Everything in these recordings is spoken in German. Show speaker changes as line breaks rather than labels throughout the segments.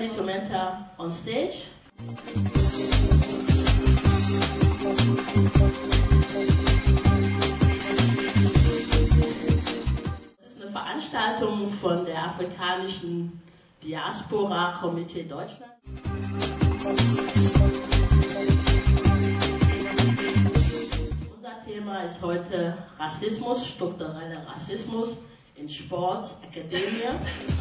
ready to enter on stage. Das ist eine Veranstaltung von der afrikanischen Diaspora Komitee Deutschland. Unser Thema ist heute Rassismus, struktureller Rassismus in Sport, Akademie.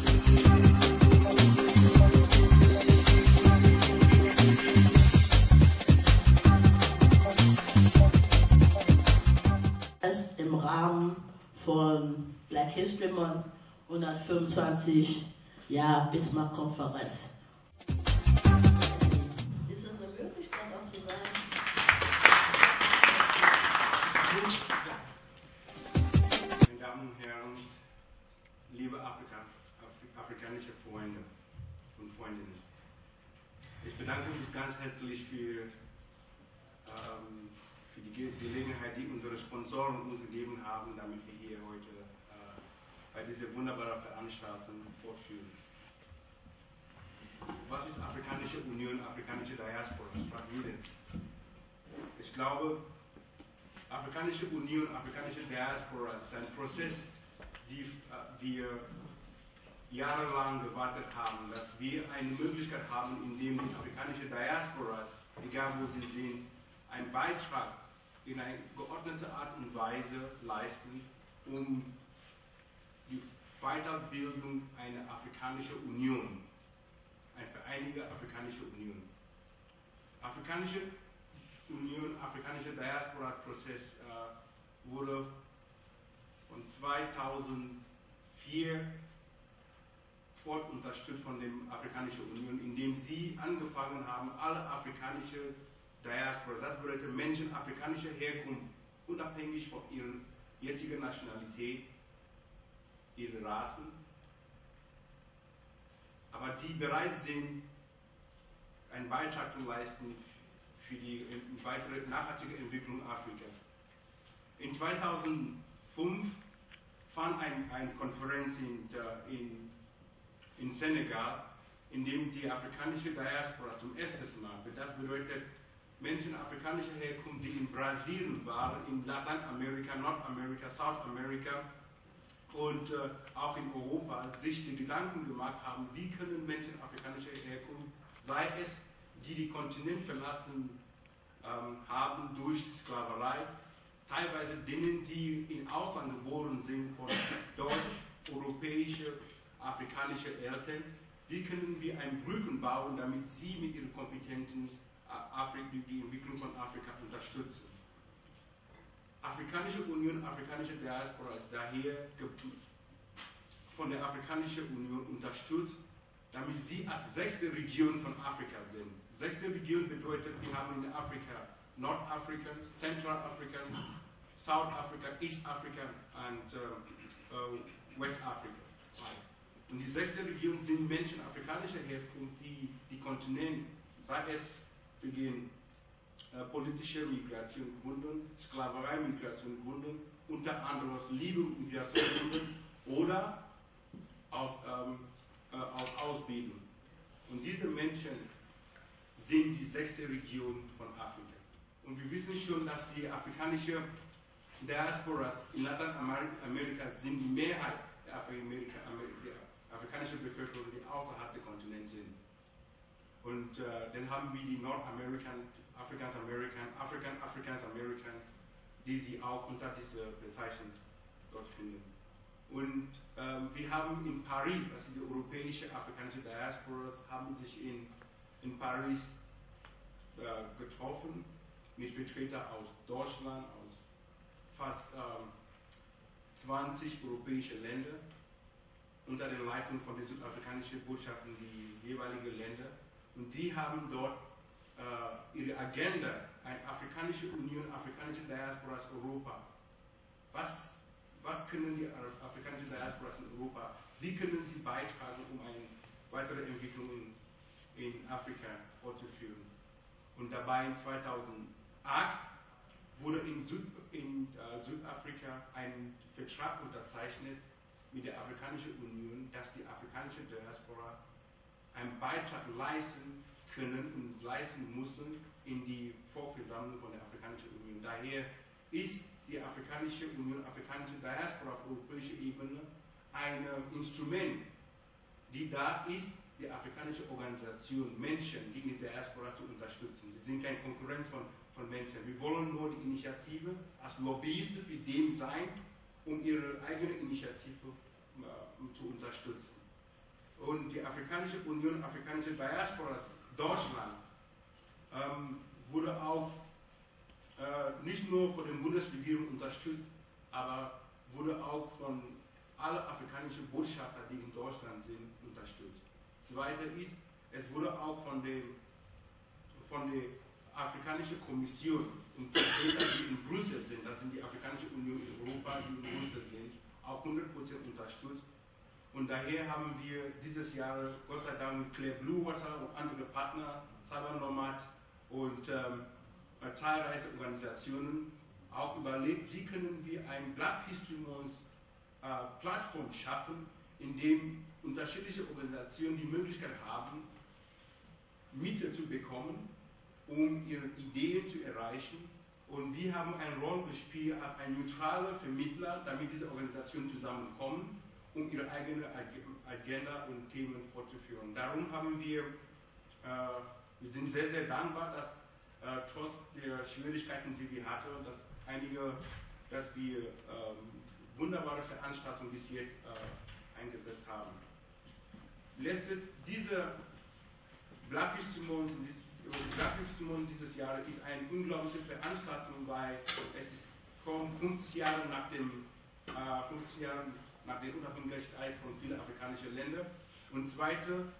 Im Rahmen von Black History Month 125 Jahre Bismarck-Konferenz. Ist das eine Möglichkeit auch zu sagen?
Meine Damen und Herren, liebe afrikanische Freunde und Freundinnen, ich bedanke mich ganz herzlich für die Gelegenheit, die unsere Sponsoren uns gegeben haben, damit wir hier heute bei dieser wunderbaren Veranstaltung fortführen. Was ist Afrikanische Union, afrikanische Diaspora? Das fragt jeder. Ich glaube, Afrikanische Union, afrikanische Diaspora ist ein Prozess, den wir jahrelang gewartet haben, dass wir eine Möglichkeit haben, in dem die afrikanische Diasporas, egal wo sie sind, einen Beitrag in eine geordnete Art und Weise leisten, um die Weiterbildung einer afrikanischen Union, eine vereinigte afrikanische Union. Afrikanische Union, afrikanischer Diaspora-Prozess wurde von 2004 fort unterstützt von der Afrikanischen Union, indem sie angefangen haben, alle afrikanische Diaspora, das bedeutet Menschen afrikanischer Herkunft, unabhängig von ihrer jetzigen Nationalität, ihre Rassen, aber die bereit sind, einen Beitrag zu leisten für die weitere nachhaltige Entwicklung Afrikas. In 2005 fand eine Konferenz in Senegal, in dem die afrikanische Diaspora zum ersten Mal, das bedeutet Menschen afrikanischer Herkunft, die in Brasilien waren, in Lateinamerika, Nordamerika, Südamerika und auch in Europa, sich die Gedanken gemacht haben, wie können Menschen afrikanischer Herkunft, sei es die Kontinent verlassen haben durch Sklaverei, teilweise denen, die im Ausland geboren sind, von deutsch-europäischen, afrikanischen Eltern, wie können wir eine Brücke bauen, damit sie mit ihren Kompetenzen die Entwicklung von Afrika unterstützen. Afrikanische Union, afrikanische Diaspora ist daher von der Afrikanischen Union unterstützt, damit sie als sechste Region von Afrika sind. Sechste Region bedeutet, wir haben in Afrika Nordafrika, Zentralafrika, South Africa, East Africa und West Africa. Und die sechste Region sind Menschen afrikanischer Herkunft, die die Kontinent, sei es gegen politische Migration gründen, Sklaverei-Migration gründen, unter anderem aus Liebe und Migration gründen oder aus Ausbildung. Und diese Menschen sind die sechste Region von Afrika. Und wir wissen schon, dass die afrikanische Diasporas in Lateinamerika sind die Mehrheit der afrikanischen Bevölkerung, die außerhalb des Kontinents sind. Und dann haben wir die Nordamerikan, Africans American, die sie auch unter dieser Bezeichnung dort finden. Und wir haben in Paris, also die europäische afrikanische Diasporas, haben sich in Paris getroffen mit Vertretern aus Deutschland, aus fast 20 europäischen Ländern, unter der Leitung von der südafrikanischen Botschaft in die jeweiligen Länder. Und die haben dort ihre Agenda, eine afrikanische Union, afrikanische Diasporas Europa. Was können die afrikanischen Diasporas in Europa, wie können sie beitragen, um eine weitere Entwicklung in Afrika fortzuführen? Und dabei in 2008 wurde in Südafrika ein Vertrag unterzeichnet mit der Afrikanischen Union, dass die afrikanische Diaspora einen Beitrag leisten können und leisten müssen in die Vorversammlung von der Afrikanischen Union. Daher ist die Afrikanische Union, Afrikanische Diaspora auf europäischer Ebene ein Instrument, die da ist, die afrikanische Organisation Menschen gegen die Diaspora zu unterstützen. Sie sind keine Konkurrenz von Menschen. Wir wollen nur die Initiative als Lobbyisten für den sein, um ihre eigene Initiative zu unterstützen. Und die Afrikanische Union, Afrikanische Diaspora Deutschland wurde auch nicht nur von der Bundesregierung unterstützt, aber wurde auch von allen afrikanischen Botschafter, die in Deutschland sind, unterstützt. Zweitens ist, es wurde auch von der Afrikanischen Kommission und Vertreter, die in Brüssel sind, das sind die Afrikanische Union in Europa, die in Brüssel sind, auch 100% unterstützt. Und daher haben wir dieses Jahr, Gott sei Dank, mit Claire Bluewater und andere Partner, Cybernomad und zahlreiche Organisationen auch überlegt, wie können wir eine Black History Month Plattform schaffen, in dem unterschiedliche Organisationen die Möglichkeit haben, Mittel zu bekommen, um ihre Ideen zu erreichen. Und wir haben eine Rolle gespielt als ein neutraler Vermittler, damit diese Organisationen zusammenkommen, um ihre eigene Agenda und Themen fortzuführen. Darum haben wir sind sehr, sehr dankbar, dass trotz der Schwierigkeiten, die wir hatten, dass wir wunderbare Veranstaltungen bis jetzt eingesetzt haben. Letztes, diese Black History Month dieses Jahr ist eine unglaubliche Veranstaltung, weil es kommt 50 Jahre nach der Unabhängigkeit von vielen afrikanischen Ländern. Und 2.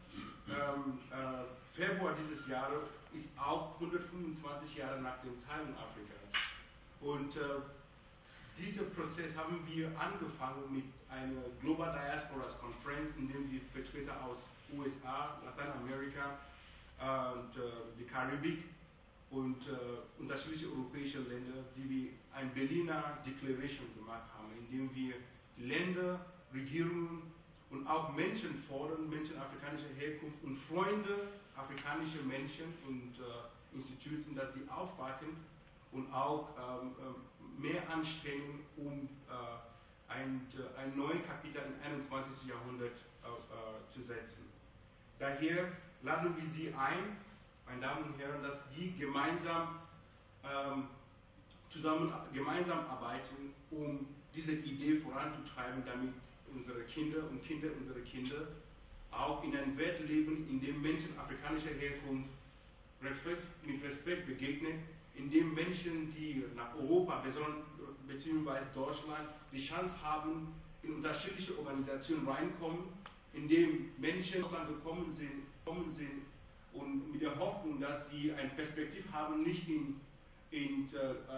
Februar dieses Jahres ist auch 125 Jahre nach der Teilung Afrikas. Und dieser Prozess haben wir angefangen mit einer Global Diaspora Conference, in dem wir Vertreter aus USA, Lateinamerika und die Karibik und unterschiedliche europäische Länder, die wir ein Berliner Declaration gemacht haben, in dem wir Länder, Regierungen und auch Menschen fordern, Menschen afrikanischer Herkunft und Freunde afrikanischer Menschen und Instituten, dass sie aufwachen und auch mehr anstrengen, um ein neues Kapitel im 21. Jahrhundert zu setzen. Daher laden wir Sie ein, meine Damen und Herren, dass die gemeinsam arbeiten, um diese Idee voranzutreiben, damit unsere Kinder und Kinder unserer Kinder auch in einer Welt leben, in der Menschen afrikanischer Herkunft mit Respekt begegnen, in dem Menschen, die nach Europa bzw. Deutschland die Chance haben, in unterschiedliche Organisationen reinkommen, in dem Menschen nach Deutschland gekommen sind und mit der Hoffnung, dass sie eine Perspektive haben, nicht in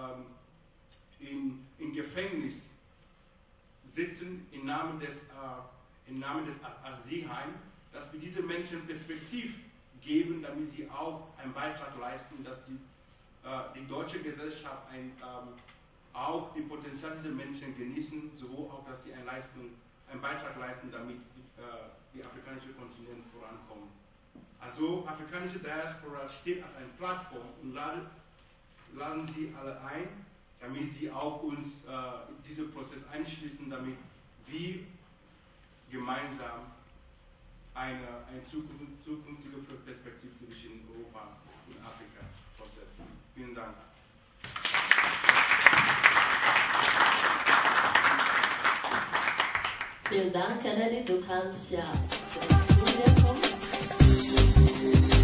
Gefängnis sitzen im Namen des Asylheims, dass wir diesen Menschen Perspektive geben, damit sie auch einen Beitrag leisten, dass die deutsche Gesellschaft auch die Potenzial dieser Menschen genießen, sowohl auch, dass sie einen Beitrag leisten, damit die afrikanische Kontinent vorankommt. Also afrikanische Diaspora steht als eine Plattform und laden Sie alle ein, damit Sie auch uns diesen Prozess einschließen, damit wir gemeinsam eine zukünftige Perspektive zwischen Europa und Afrika fortsetzen. Vielen Dank.
Vielen Dank, Kennedy. Du kannst ja zu mir kommen.